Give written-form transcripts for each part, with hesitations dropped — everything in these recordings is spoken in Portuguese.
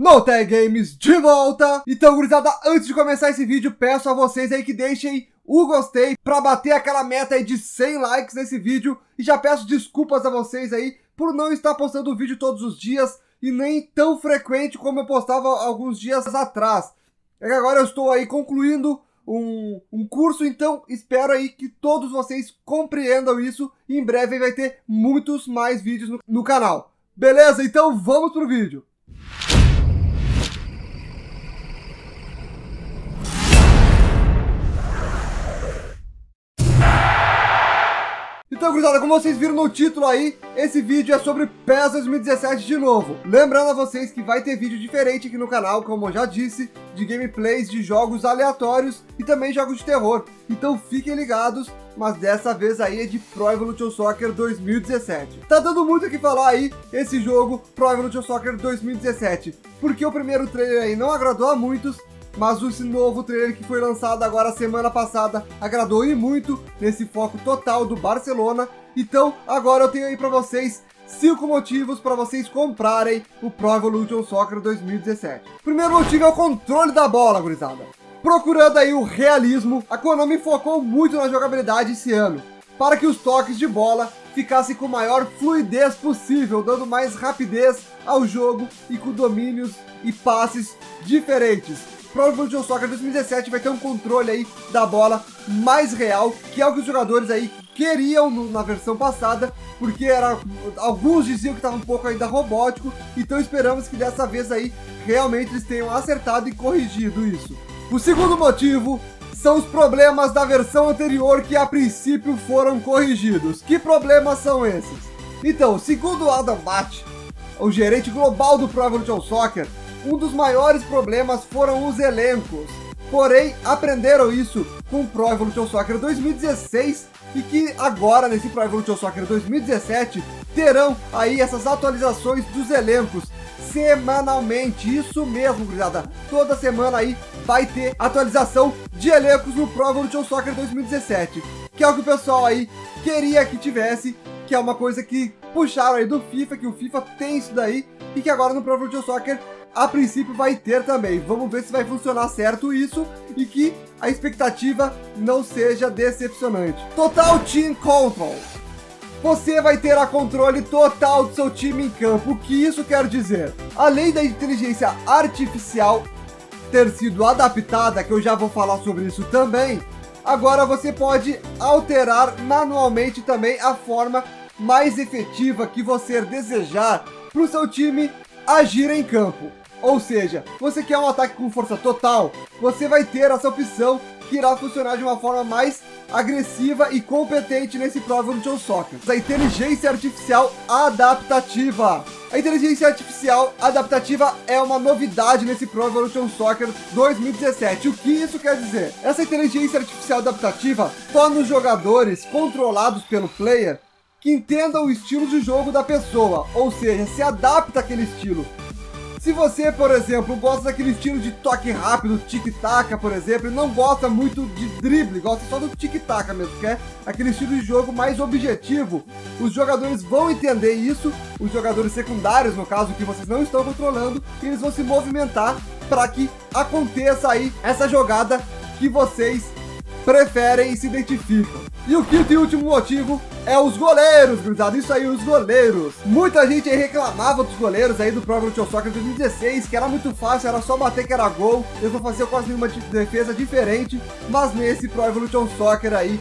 NoTag Games de volta! Então, gurizada, antes de começar esse vídeo, peço a vocês aí que deixem o gostei pra bater aquela meta aí de 100 likes nesse vídeo. E já peço desculpas a vocês aí por não estar postando o vídeo todos os dias e nem tão frequente como eu postava alguns dias atrás. É que agora eu estou aí concluindo um curso, então espero aí que todos vocês compreendam isso e em breve vai ter muitos mais vídeos no canal. Beleza? Então vamos pro vídeo. Então, gurizada, como vocês viram no título aí, esse vídeo é sobre PES 2017 de novo. Lembrando a vocês que vai ter vídeo diferente aqui no canal, como eu já disse, de gameplays de jogos aleatórios e também jogos de terror. Então fiquem ligados, mas dessa vez aí é de Pro Evolution Soccer 2017. Tá dando muito o que falar aí esse jogo Pro Evolution Soccer 2017, porque o primeiro trailer aí não agradou a muitos, mas esse novo trailer que foi lançado agora semana passada agradou e muito nesse foco total do Barcelona. Então agora eu tenho aí pra vocês 5 motivos para vocês comprarem o Pro Evolution Soccer 2017. Primeiro motivo é o controle da bola, gurizada. Procurando aí o realismo, a Konami focou muito na jogabilidade esse ano, para que os toques de bola ficassem com maior fluidez possível, dando mais rapidez ao jogo e com domínios e passes diferentes. Pro Evolution Soccer 2017 vai ter um controle aí da bola mais real, que é o que os jogadores aí queriam na versão passada, porque alguns diziam que estava um pouco ainda robótico, então esperamos que dessa vez aí realmente eles tenham acertado e corrigido isso. O segundo motivo são os problemas da versão anterior que a princípio foram corrigidos. Que problemas são esses? Então, segundo Adam Batt, o gerente global do Pro Evolution Soccer, um dos maiores problemas foram os elencos. Porém, aprenderam isso com o Pro Evolution Soccer 2016 e que agora, nesse Pro Evolution Soccer 2017, terão aí essas atualizações dos elencos semanalmente. Isso mesmo, gurizada. Toda semana aí vai ter atualização de elencos no Pro Evolution Soccer 2017, que é o que o pessoal aí queria que tivesse, que é uma coisa que puxaram aí do FIFA, que o FIFA tem isso daí e que agora no Pro Evolution Soccer a princípio vai ter também. Vamos ver se vai funcionar certo isso e que a expectativa não seja decepcionante. Total Team Control. Você vai ter a controle total do seu time em campo. O que isso quer dizer? Além da inteligência artificial ter sido adaptada, que eu já vou falar sobre isso também, agora você pode alterar manualmente também a forma mais efetiva que você desejar para o seu time agir em campo. Ou seja, você quer um ataque com força total, você vai ter essa opção que irá funcionar de uma forma mais agressiva e competente nesse Pro Evolution Soccer. A inteligência artificial adaptativa. A inteligência artificial adaptativa é uma novidade nesse Pro Evolution Soccer 2017. O que isso quer dizer? Essa inteligência artificial adaptativa torna os jogadores controlados pelo player que entendam o estilo de jogo da pessoa, ou seja, se adapta àquele estilo. Se você, por exemplo, gosta daquele estilo de toque rápido, tic-tac, por exemplo, e não gosta muito de drible, gosta só do tic-tac mesmo, que é aquele estilo de jogo mais objetivo, os jogadores vão entender isso, os jogadores secundários, no caso, que vocês não estão controlando, e eles vão se movimentar para que aconteça aí essa jogada que vocês preferem e se identificam. E o quinto e último motivo é os goleiros, gurizada. Isso aí, os goleiros. Muita gente aí reclamava dos goleiros aí do Pro Evolution Soccer 2016, que era muito fácil, era só bater que era gol. Eles não faziam quase nenhuma defesa diferente, mas nesse Pro Evolution Soccer aí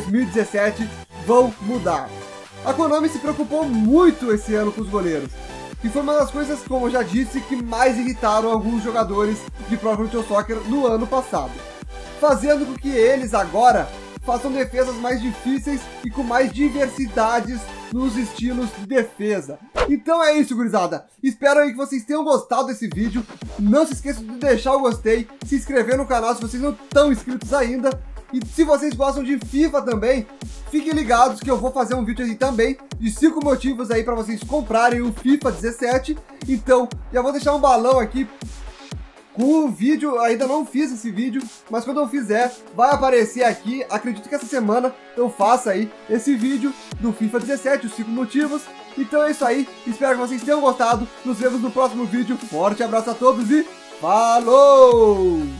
2017 vão mudar. A Konami se preocupou muito esse ano com os goleiros, e foi uma das coisas, como eu já disse, que mais irritaram alguns jogadores de Pro Evolution Soccer no ano passado, fazendo com que eles agora façam defesas mais difíceis e com mais diversidades nos estilos de defesa. Então é isso, gurizada. Espero aí que vocês tenham gostado desse vídeo. Não se esqueçam de deixar o gostei, se inscrever no canal se vocês não estão inscritos ainda. E se vocês gostam de FIFA também, fiquem ligados que eu vou fazer um vídeo aí também de 5 motivos aí para vocês comprarem o FIFA 17. Então, já vou deixar um balão aqui com o vídeo. Ainda não fiz esse vídeo, mas quando eu fizer, vai aparecer aqui. Acredito que essa semana eu faça aí esse vídeo do FIFA 17, os 5 motivos. Então é isso aí, espero que vocês tenham gostado. Nos vemos no próximo vídeo. Forte abraço a todos e falou!